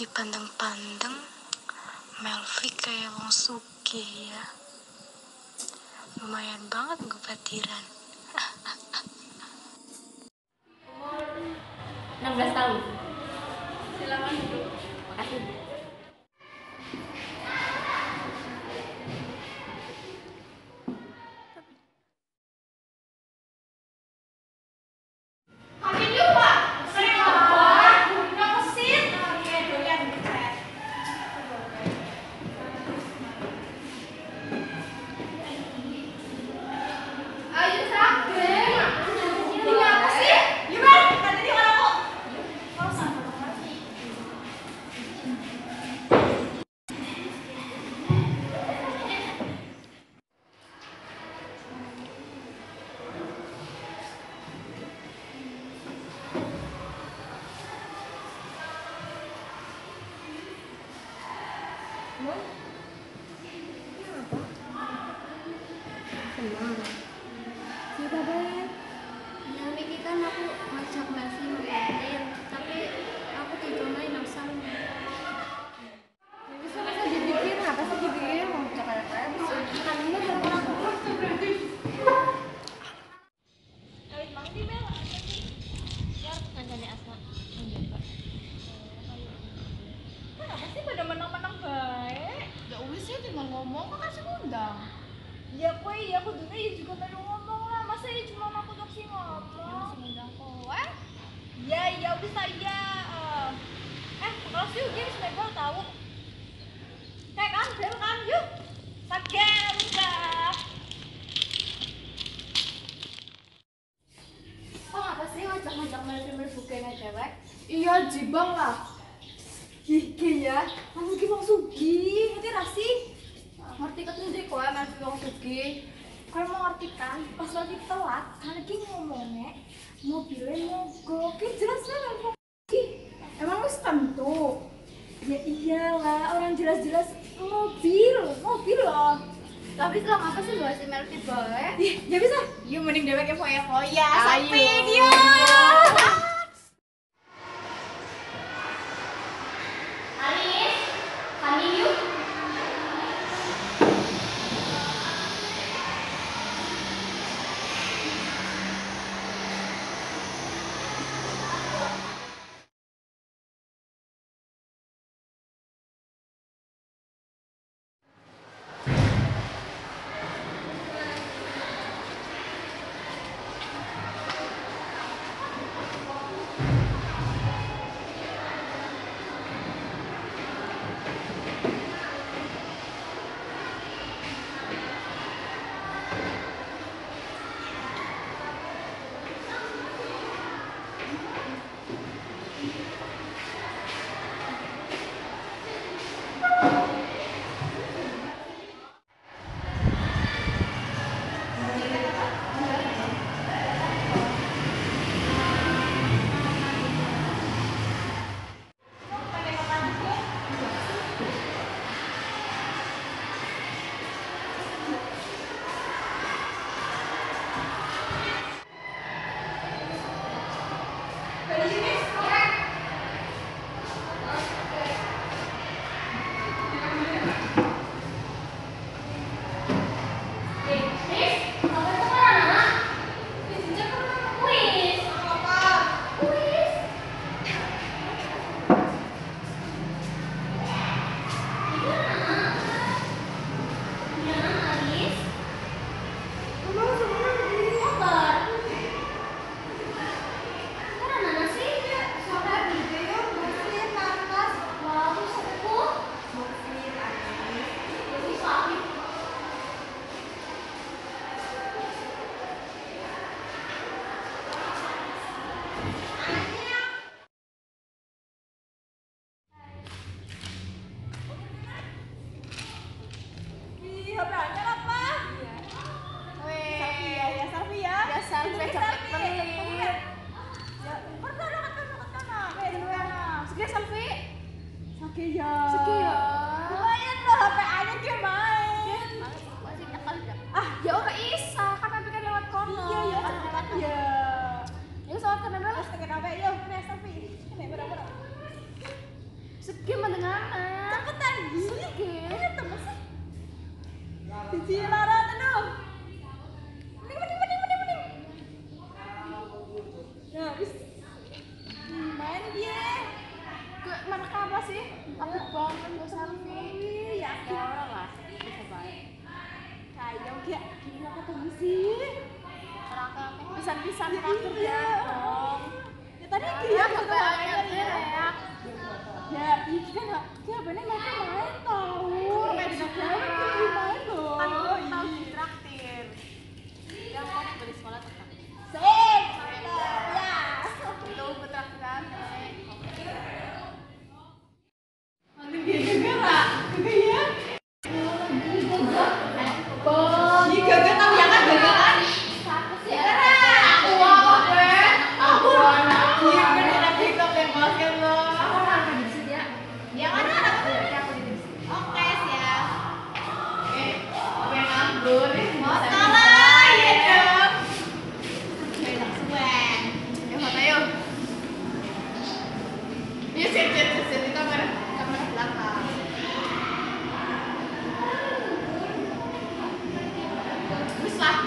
dipandang-pandang Melvi kayak wong sugih ya. Lumayan banget gue patiran. Umur 16 tahun. Silakan duduk. Makasih. Senang. Cerita banget. Yang ini kan aku ngajak Melvi nonton, tapi aku tidak main asal. Bisa dibikin apa sih dibikin mau cakap kan ini telepon aku. Kawit mang di Mel. Ya, kancane Asma. Kenapa sih pada menang-menang baik? Ya wis sih tinggal ngomong kan kasih undang. Ya aku dulu ya juga pengen ngomong lah. Masa ya cuma aku tuh sih ngomong. Undang kowe. Ya wis lah ya. Kelas yuk, dia bisa bel tahu. Kayak kan, bel kan, yuk. Saken udah. Kok apa sih ngajak-ngajak Melvi bukannya cewek? Iya jibang lah. Gigi ya, kamu gini mau sugi, ngerti rasi? Ngerti ketujuh kowe Melvi wong sugih. Kau mau ngerti kan, pas lagi telat, lagi ngomongnya mobilnya mogok, jelas lah Emang wis tentu. ya iyalah, orang jelas-jelas mobil loh. Tapi selang apa sih bahas Melvi bae? Ya bisa, Yuk mending dewek foya-foya. Ayo. Sampai dia. Aris, kami yuk. Lumayan loh, HP-nya dia main. Ya ora isa, kan tapi kan lewat kono. Iya, ya. Ya soal kan memang Terus tekan HP, yo, selfie. Ini berapa? Segi mendengar. Cepetan gini. Segi. Ayo temen sih. Siji lara tenan. Mending. Nah, wis. Main dia. Mereka apa sih? Aku bangun gak selfie. Ya orang lah. Bisa baik. Kayak gak gini apa ketemu sih? Pisan-pisan terakhir ya. Ya tadi dia Sampai akhirnya ya. Ya, ini kan ya bener mereka main tau. Main loh. Kan aku tahu ditraktir. Yang kamu dari sekolah tetap. Sip. Ya. Itu betraktiran. Nanti dia juga lah. Iya. Ini gagal tahu ya kan gagal kan? Aku iya beneran TikTok yang basket lo. Yang mana aku Oke, siap. Aku yang nganggur. Salah ya dong. Enak suwen. Ya foto yuk. Iya set itu kamera belakang. Terus lah.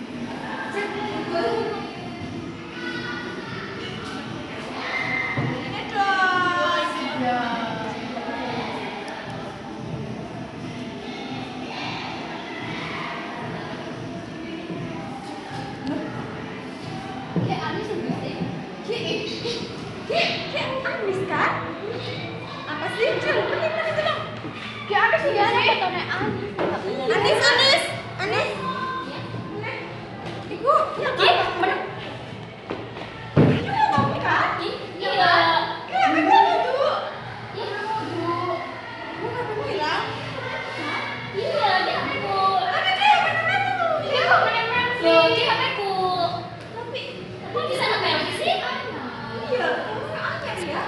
Ini dong. Ya. Anis kan? Apa sih? Jul, bener itu dong. Ya ada sih ya. Anis. Ibu, ya kan? Bener. Ini mau ngomong kan? Iya. Kayak bener itu. Iya. Gue gak mau bilang. Iya, di HP-ku. Tapi dia bener itu. Iya, kok bener-bener loh, di HP-ku. Tapi, Kok bisa nempel sih? iya, aneh ya.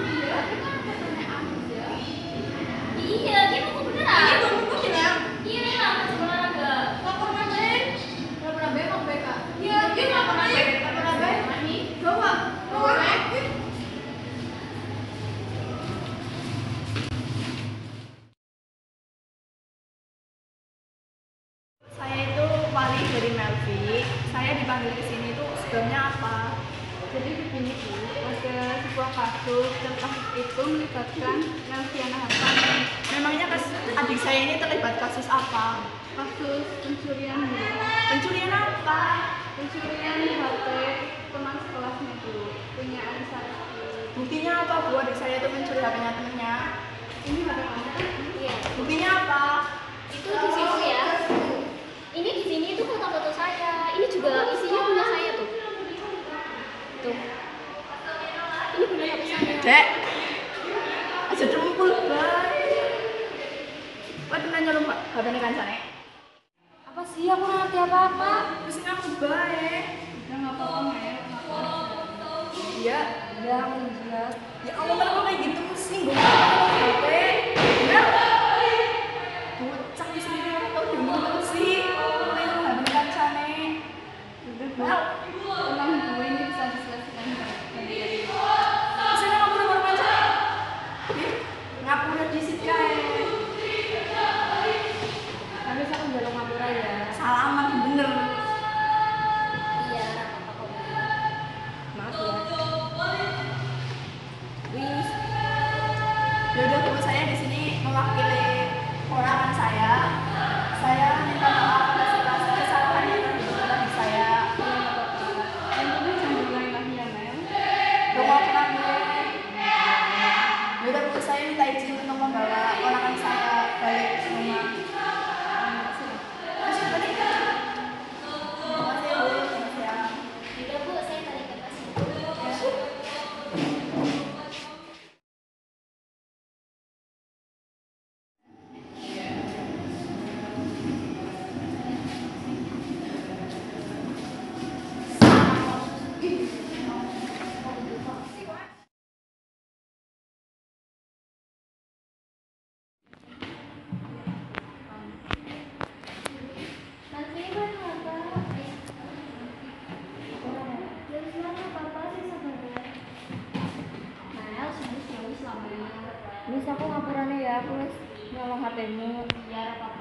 Iya, dia mau beneran. Ini gue bilang. Iya, memang masih olahraga. Gak pernah main. Gak pernah bengok BK. Iya, dia gak pernah main. Gak pernah bengok. Bawa. Saya itu wali dari Melvi. Saya dipanggil ke sini itu sebabnya apa? Jadi begini Bu, ada sebuah kasus dan kasus itu melibatkan Melviana Hasan. Memangnya adik saya ini terlibat kasus apa? Kasus pencurian Bu. Pencurian apa? Pencurian HP teman sekolahnya Bu, punya adik saya. Buktinya apa Bu? Adik saya itu mencuri HP-nya temennya. Ini HP kamu kan? Iya. Buktinya apa? Itu di sini ya. Ini di sini itu foto-foto saya. Ini juga isinya punya saya tuh. Tuh. Ini punya HP saya. Dek, aja dempul baik. Waduh nanya lu mbak, HP-nya kancane. Apa sih? Aku nggak ngerti apa-apa. Terus aku baik. Udah nggak apa-apa Mel. Iya. Udah, aku jelas. Ya Allah kenapa kayak gitu sih? Gue HP. Mel. Bocah di sini orang tau dulu sih. Mel HP-nya kancane. Udah Mel. Tenang Bu, ini bisa diselesaikan. Kesini ngapura kancane. Ngapura disit kae. Habis aku jalan ngapura ya. Salaman bener. Iya, apa-apa kok. Maaf ya. Wis. Ya udah tunggu wis aku ngapurane ya, aku wis nyolong HP-mu. Ya apa